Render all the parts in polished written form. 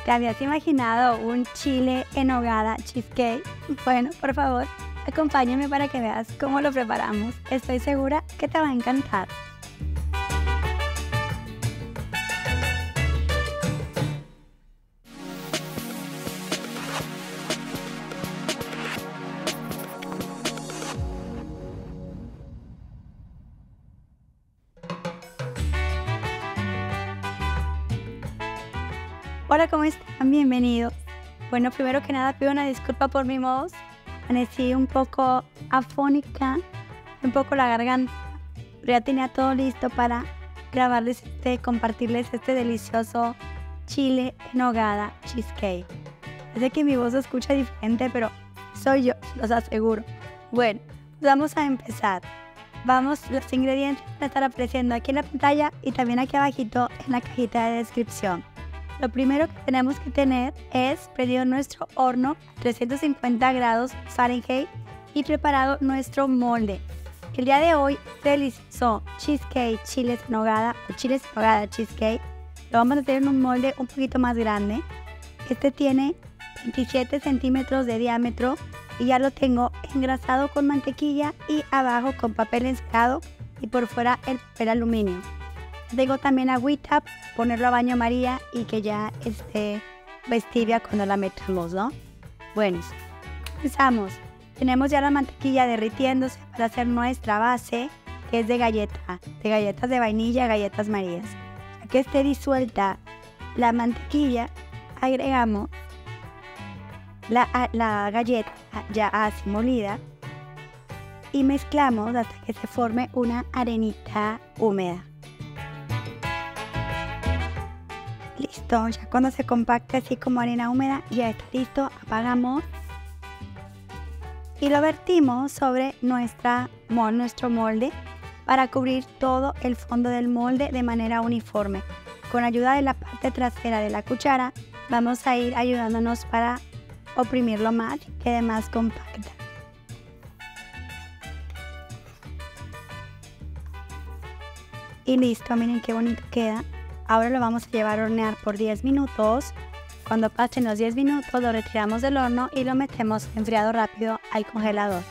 ¿Te habías imaginado un chile en nogada cheesecake? Bueno, por favor, acompáñame para que veas cómo lo preparamos. Estoy segura que te va a encantar. Hola, ¿cómo están? Bienvenidos. Bueno, primero que nada pido una disculpa por mi voz. Amanecí un poco afónica, un poco la garganta, pero ya tenía todo listo para grabarles compartirles este delicioso chile en nogada cheesecake. Sé que mi voz se escucha diferente, pero soy yo, los aseguro. Bueno, pues vamos a empezar. Los ingredientes van a estar apareciendo aquí en la pantalla y también aquí abajito en la cajita de descripción. Lo primero que tenemos que tener es prendido nuestro horno a 350 grados Fahrenheit y preparado nuestro molde. El día de hoy este delicioso cheesecake, chiles en nogada o chiles en nogada cheesecake, lo vamos a hacer en un molde un poquito más grande. Este tiene 27 centímetros de diámetro y ya lo tengo engrasado con mantequilla y abajo con papel encerado y por fuera el papel aluminio. Tengo también agüita, ponerlo a baño María y que ya esté tibia cuando la metamos, ¿no? Bueno, empezamos. Tenemos ya la mantequilla derritiéndose para hacer nuestra base, que es de galletas de vainilla, galletas Marías. Ya que esté disuelta la mantequilla, agregamos la galleta ya así molida y mezclamos hasta que se forme una arenita húmeda. Listo, ya cuando se compacte así como arena húmeda, ya está listo, apagamos y lo vertimos sobre nuestro molde para cubrir todo el fondo del molde de manera uniforme. Con ayuda de la parte trasera de la cuchara vamos a ir ayudándonos para oprimirlo más y quede más compacta. Y listo, miren qué bonito queda. Ahora lo vamos a llevar a hornear por 10 minutos. Cuando pasen los 10 minutos lo retiramos del horno y lo metemos enfriado rápido al congelador.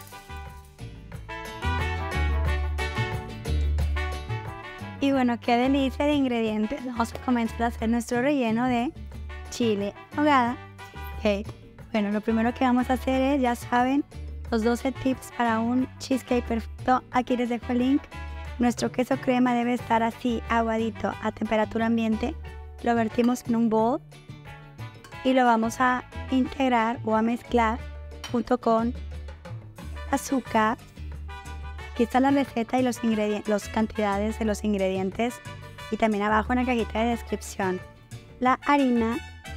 Y bueno, qué delicia de ingredientes. Vamos a comenzar a hacer nuestro relleno de chile en nogada. Okay. Bueno, lo primero que vamos a hacer es, ya saben, los 12 tips para un cheesecake perfecto. Aquí les dejo el link. Nuestro queso crema debe estar así, aguadito, a temperatura ambiente. Lo vertimos en un bowl y lo vamos a integrar o a mezclar junto con azúcar. Aquí está la receta y las cantidades de los ingredientes y también abajo en la cajita de descripción. La harina,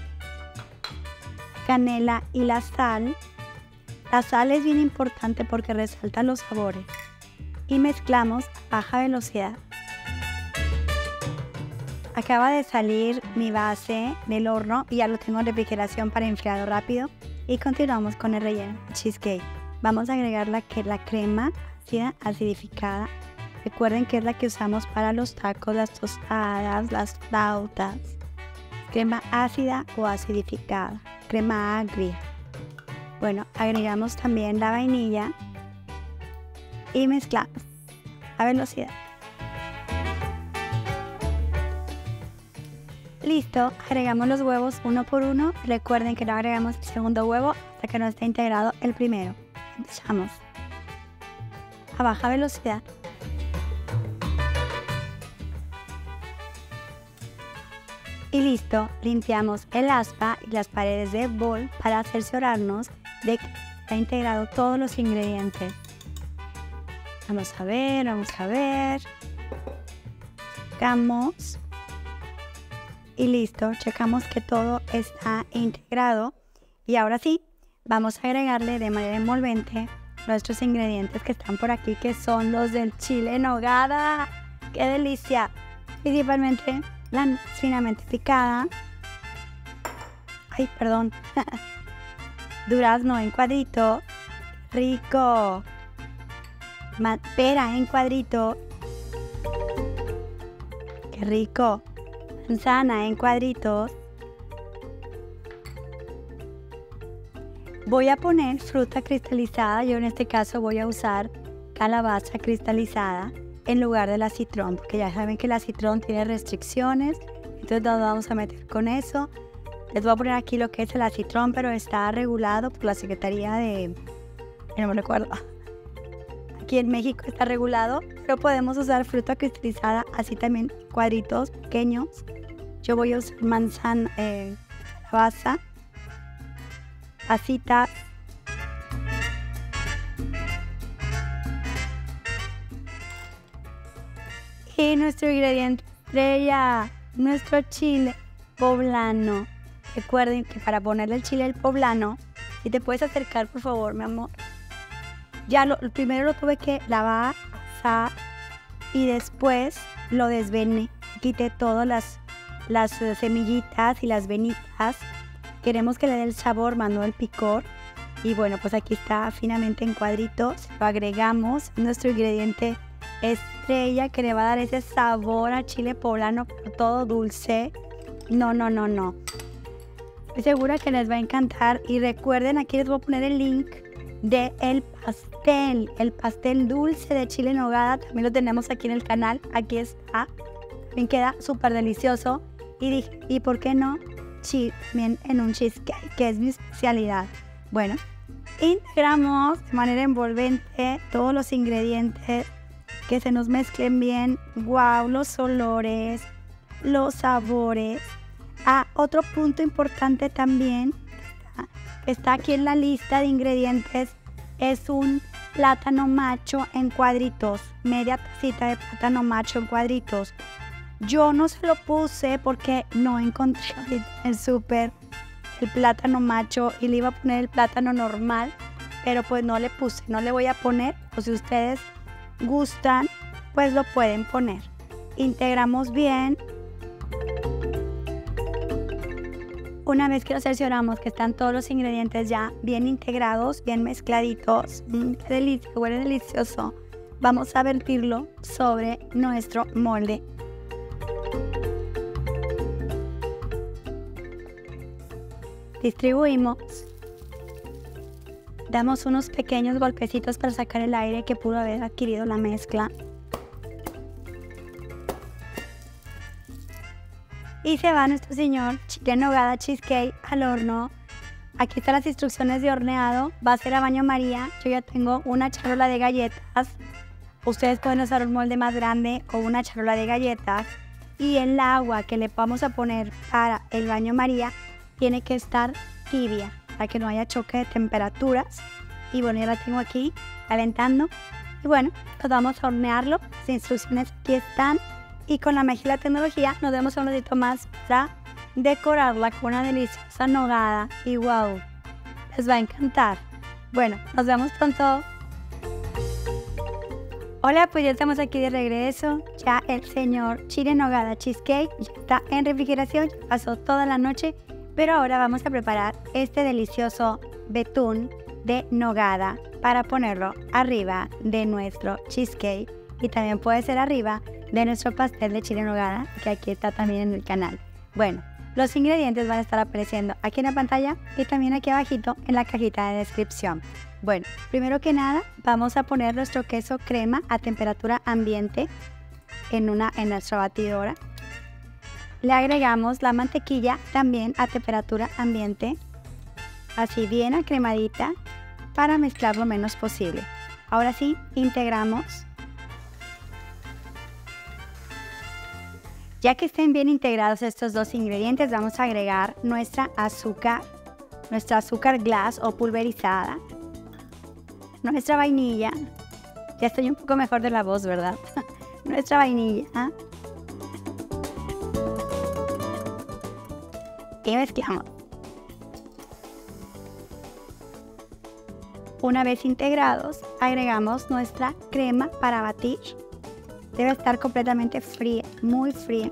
canela y la sal. La sal es bien importante porque resalta los sabores. Y mezclamos a baja velocidad. Acaba de salir mi base del horno y ya lo tengo en refrigeración para enfriado rápido. Y continuamos con el relleno de cheesecake. Vamos a agregar la crema ácida acidificada. Recuerden que es la que usamos para los tacos, las tostadas, las flautas. Crema ácida o acidificada, crema agria. Bueno, agregamos también la vainilla y mezclamos a velocidad. Listo, agregamos los huevos uno por uno. Recuerden que no agregamos el segundo huevo hasta que no esté integrado el primero. Empezamos a baja velocidad. Y listo, limpiamos el aspa y las paredes del bol para cerciorarnos de que está integrado todos los ingredientes. Vamos a ver. Checamos. Y listo, checamos que todo está integrado. Y ahora sí, vamos a agregarle de manera envolvente nuestros ingredientes que están por aquí, que son los del chile en nogada. ¡Qué delicia! Principalmente la nuez finamente picada. Ay, perdón. Durazno en cuadrito. ¡Rico! Pera en cuadrito. ¡Qué rico! Manzana en cuadritos. Voy a poner fruta cristalizada. Yo en este caso voy a usar calabaza cristalizada en lugar de la citrón, porque ya saben que la citrón tiene restricciones, entonces nos vamos a meter con eso. Les voy a poner aquí lo que es el acitrón, pero está regulado por la Secretaría de... no me recuerdo. Aquí en México está regulado, pero podemos usar fruta cristalizada, así también cuadritos pequeños. Yo voy a usar manzana, calabaza, pasitas. Y nuestro ingrediente estrella, nuestro chile poblano. Recuerden que para ponerle el chile poblano, si te puedes acercar por favor, mi amor. Ya primero lo tuve que lavar, asar y después lo desvené. Quité todas las semillitas y las venitas. Queremos que le dé el sabor, más no el picor. Y bueno, pues aquí está finamente en cuadritos. Lo agregamos, nuestro ingrediente estrella que le va a dar ese sabor a chile poblano, pero todo dulce. No. Estoy segura que les va a encantar. Y recuerden, aquí les voy a poner el link del pastel. El pastel dulce de chile en nogada. También lo tenemos aquí en el canal. Aquí está. También queda súper delicioso. Y dije, ¿y por qué no? También en un cheesecake, que es mi especialidad. Bueno, integramos de manera envolvente todos los ingredientes, que se nos mezclen bien. Wow, los olores, los sabores. Otro punto importante también está aquí en la lista de ingredientes, es un plátano macho en cuadritos, media tacita de plátano macho en cuadritos. Yo no se lo puse porque no encontré en el súper el plátano macho y le iba a poner el plátano normal, pero pues no le puse, no le voy a poner. O si ustedes gustan, pues lo pueden poner. Integramos bien. Una vez que nos cercioramos que están todos los ingredientes ya bien integrados, bien mezcladitos, qué delicia, huele delicioso, vamos a vertirlo sobre nuestro molde. Distribuimos, damos unos pequeños golpecitos para sacar el aire que pudo haber adquirido la mezcla. Y se va nuestro señor chile en nogada cheesecake al horno. Aquí están las instrucciones de horneado. Va a ser a baño María. Yo ya tengo una charola de galletas. Ustedes pueden usar un molde más grande o una charola de galletas. Y el agua que le vamos a poner para el baño María tiene que estar tibia para que no haya choque de temperaturas. Y bueno, ya la tengo aquí calentando. Y bueno, pues vamos a hornearlo. Las instrucciones aquí están. Y con la magia y la tecnología nos vemos un ratito más para decorarla con una deliciosa nogada. Y wow, les va a encantar. Bueno, nos vemos pronto. Hola, pues ya estamos aquí de regreso. Ya el señor chile en nogada cheesecake ya está en refrigeración. Ya pasó toda la noche. Pero ahora vamos a preparar este delicioso betún de nogada para ponerlo arriba de nuestro cheesecake. Y también puede ser arriba de nuestro pastel de chile en nogada, que aquí está también en el canal. Bueno, los ingredientes van a estar apareciendo aquí en la pantalla y también aquí abajito en la cajita de descripción. Bueno, primero que nada vamos a poner nuestro queso crema a temperatura ambiente en nuestra batidora. Le agregamos la mantequilla también a temperatura ambiente, así bien acremadita, para mezclar lo menos posible. Ahora sí, integramos. Ya que estén bien integrados estos dos ingredientes, vamos a agregar nuestra azúcar glass o pulverizada, nuestra vainilla. Ya estoy un poco mejor de la voz, ¿verdad? Nuestra vainilla. Y mezclamos. Una vez integrados, agregamos nuestra crema para batir. Debe estar completamente fría, muy fría.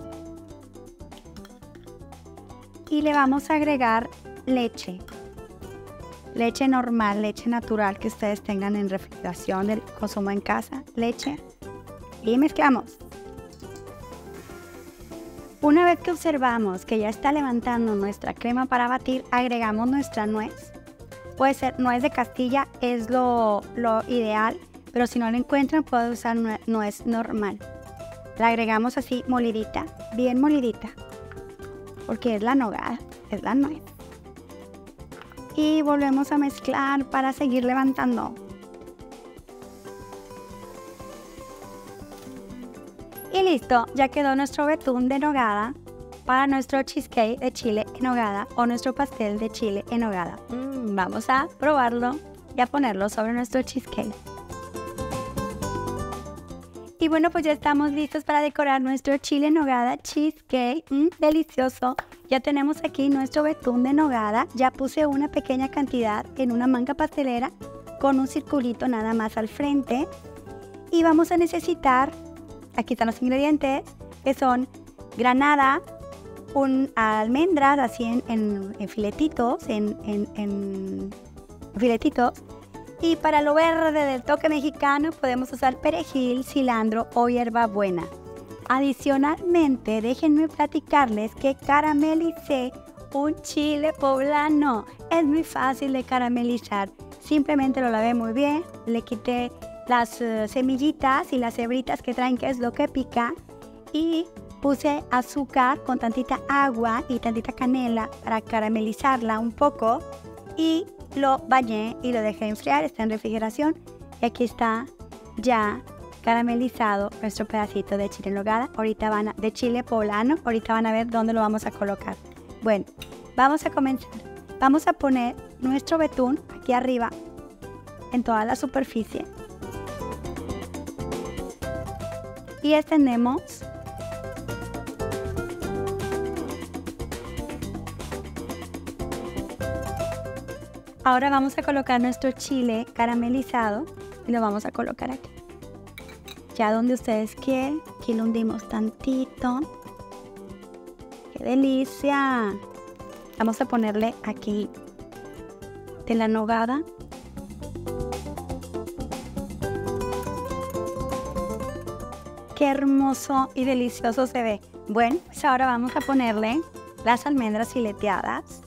Y le vamos a agregar leche. Leche normal, leche natural que ustedes tengan en refrigeración, del consumo en casa. Leche. Y mezclamos. Una vez que observamos que ya está levantando nuestra crema para batir, agregamos nuestra nuez. Puede ser nuez de Castilla, es lo ideal, pero si no lo encuentran pueden usar nuez normal. La agregamos así molidita, bien molidita, porque es la nogada, es la nuez. Y volvemos a mezclar para seguir levantando. Y listo, ya quedó nuestro betún de nogada para nuestro cheesecake de chile en nogada o nuestro pastel de chile en nogada. Vamos a probarlo y a ponerlo sobre nuestro cheesecake. Y bueno, pues ya estamos listos para decorar nuestro chile en nogada cheesecake. Delicioso. Ya tenemos aquí nuestro betún de nogada. Ya puse una pequeña cantidad en una manga pastelera con un circulito nada más al frente. Y vamos a necesitar, aquí están los ingredientes, que son granada, almendras así en filetitos, filetitos. Y para lo verde del toque mexicano podemos usar perejil, cilantro o hierbabuena. Adicionalmente, déjenme platicarles que caramelicé un chile poblano. Es muy fácil de caramelizar. Simplemente lo lavé muy bien, le quité las semillitas y las hebritas que traen, que es lo que pica, y puse azúcar con tantita agua y tantita canela para caramelizarla un poco, y lo bañé y lo dejé enfriar. Está en refrigeración y aquí está ya caramelizado nuestro pedacito de chile en nogada. De chile poblano. Ahorita van a ver dónde lo vamos a colocar. Bueno, vamos a comenzar. Vamos a poner nuestro betún aquí arriba en toda la superficie y extendemos. Ahora vamos a colocar nuestro chile caramelizado y lo vamos a colocar aquí. Ya donde ustedes quieren. Aquí lo hundimos tantito. ¡Qué delicia! Vamos a ponerle aquí de la nogada. ¡Qué hermoso y delicioso se ve! Bueno, pues ahora vamos a ponerle las almendras fileteadas.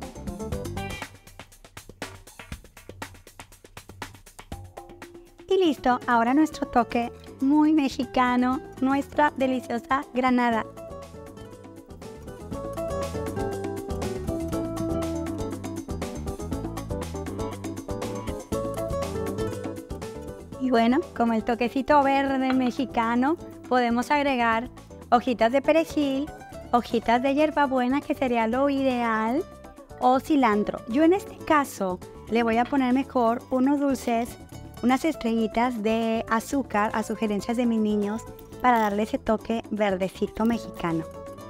Y listo, ahora nuestro toque muy mexicano, nuestra deliciosa granada. Y bueno, como el toquecito verde mexicano, podemos agregar hojitas de perejil, hojitas de hierbabuena, que sería lo ideal, o cilantro. Yo en este caso le voy a poner mejor unos dulces, unas estrellitas de azúcar a sugerencias de mis niños para darle ese toque verdecito mexicano.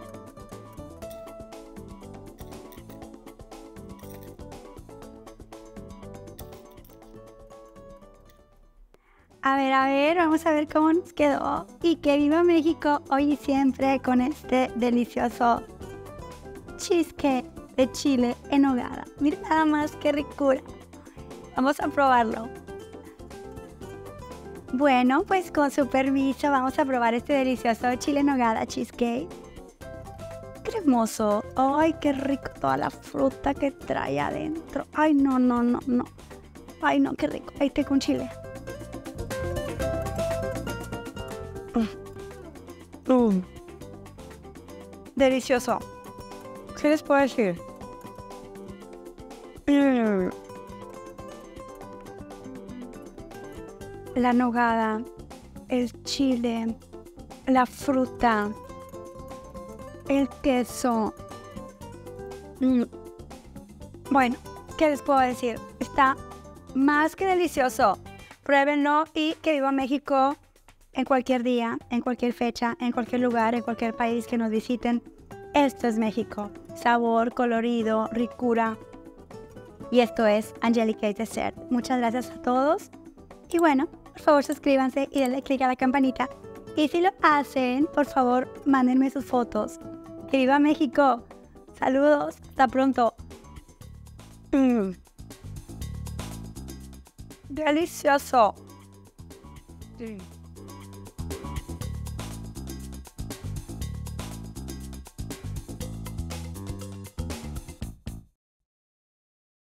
A ver, vamos a ver cómo nos quedó. Y que viva México hoy y siempre con este delicioso cheesecake de chile en nogada. Mira nada más qué ricura. Vamos a probarlo. Bueno, pues con su permiso vamos a probar este delicioso chile en nogada cheesecake. Cremoso. Ay, qué rico toda la fruta que trae adentro. Ay, no. Ay, no, qué rico. Ahí tengo un chile. Delicioso. ¿Qué les puedo decir? La nogada, el chile, la fruta, el queso. Bueno, ¿qué les puedo decir? Está más que delicioso. Pruébenlo y que viva México en cualquier día, en cualquier fecha, en cualquier lugar, en cualquier país que nos visiten. Esto es México. Sabor, colorido, ricura. Y esto es Angelica's Dessert. Muchas gracias a todos. Y bueno, por favor suscríbanse y denle click a la campanita. Y si lo hacen, por favor, mándenme sus fotos. ¡Que viva México! Saludos, hasta pronto. Delicioso. Sí.